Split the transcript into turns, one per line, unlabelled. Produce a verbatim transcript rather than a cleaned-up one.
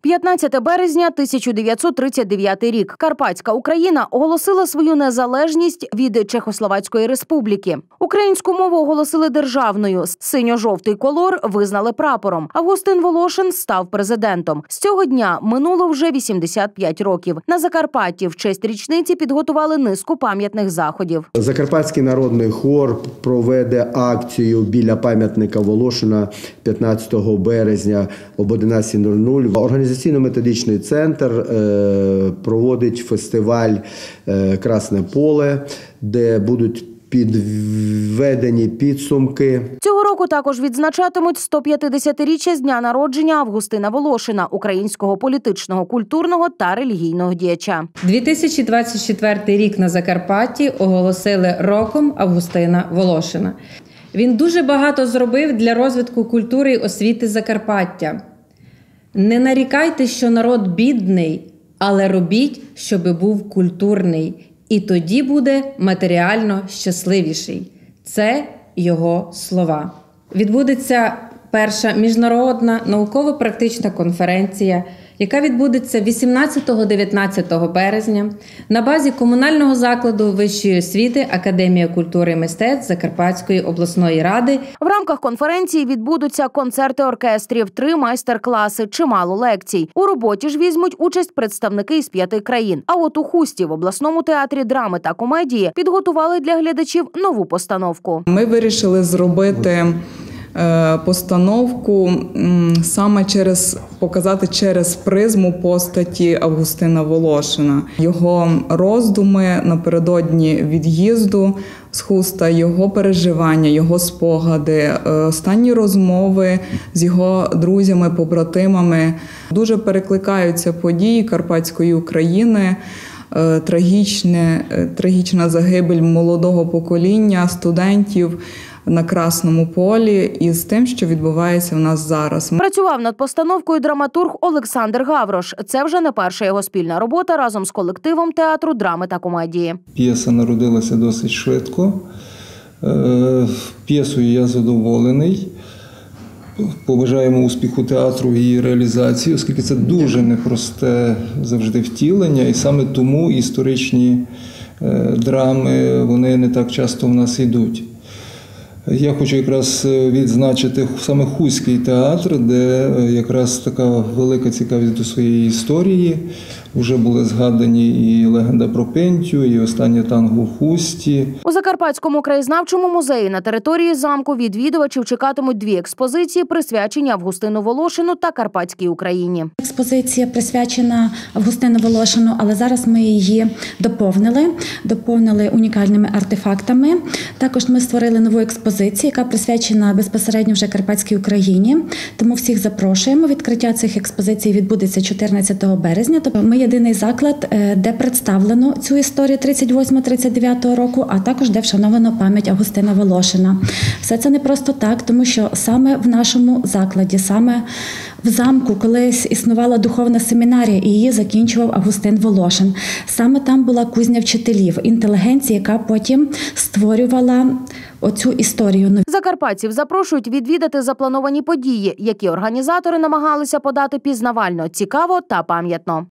п'ятнадцяте березня тисяча дев'ятсот тридцять дев'ятий рік. Карпатська Україна оголосила свою незалежність від Чехословацької республіки. Українську мову оголосили державною. Синьо-жовтий колор визнали прапором. Августин Волошин став президентом. З цього дня минуло вже вісімдесят п'ять років. На Закарпатті в честь річниці підготували низку пам'ятних заходів.
Закарпатський народний хор проведе акцію біля пам'ятника Волошина п'ятнадцятого березня об одинадцятій нуль нуль. Організаційно-методичний центр проводить фестиваль «Красне поле», де будуть підведені підсумки.
Цього року також відзначатимуть сто п'ятдесятиріччя з дня народження Августина Волошина, українського політичного, культурного та релігійного діяча.
дві тисячі двадцять четвертий рік на Закарпатті оголосили роком Августина Волошина. Він дуже багато зробив для розвитку культури і освіти Закарпаття. Не нарікайте, що народ бідний, але робіть, щоби був культурний. І тоді буде матеріально щасливіший. Це його слова. Відбудеться перша міжнародна науково-практична конференція, яка відбудеться вісімнадцятого-дев'ятнадцятого березня на базі комунального закладу вищої освіти Академія культури і мистецтв Закарпатської обласної ради.
В рамках конференції відбудуться концерти оркестрів, три майстер-класи, чимало лекцій. У роботі ж візьмуть участь представники із п'яти країн. А от у Хусті в обласному театрі драми та комедії підготували для глядачів нову постановку.
Ми вирішили зробити постановку саме через показати через призму постаті Августина Волошина. Його роздуми напередодні від'їзду з Хуста, його переживання, його спогади, останні розмови з його друзями, побратимами. Дуже перекликаються події Карпатської України. Трагічне, трагічна загибель молодого покоління, студентів на Красному полі із тим, що відбувається в нас зараз.
Працював над постановкою драматург Олександр Гаврош. Це вже не перша його спільна робота разом з колективом театру драми та комедії.
П'єса народилася досить швидко. П'єсою я задоволений. Побажаємо успіху театру і її реалізації, оскільки це дуже непросте завжди втілення, і саме тому історичні драми, вони не так часто в нас йдуть. Я хочу якраз відзначити саме Хуський театр, де якраз така велика цікавість до своєї історії. Вже були згадані і легенда про Пентю, і останнє танго в Хусті.
У Закарпатському краєзнавчому музеї на території замку відвідувачів чекатимуть дві експозиції, присвячені Августину Волошину та Карпатській Україні.
Експозиція присвячена Августину Волошину, але зараз ми її доповнили, доповнили унікальними артефактами. Також ми створили нову експозицію, яка присвячена безпосередньо вже Карпатській Україні. Тому всіх запрошуємо. Відкриття цих експозицій відбудеться чотирнадцятого березня. Тобто ми єдиний заклад, де представлено цю історію тридцять восьмого - тридцять дев'ятого року, а також де вшановано пам'ять Августина Волошина. Все це не просто так, тому що саме в нашому закладі, саме в замку колись існувала духовна семінарія, і її закінчував Августин Волошин. Саме там була кузня вчителів, інтелігенції, яка потім створювала оцю історію.
Закарпатців запрошують відвідати заплановані події, які організатори намагалися подати пізнавально, цікаво та пам'ятно.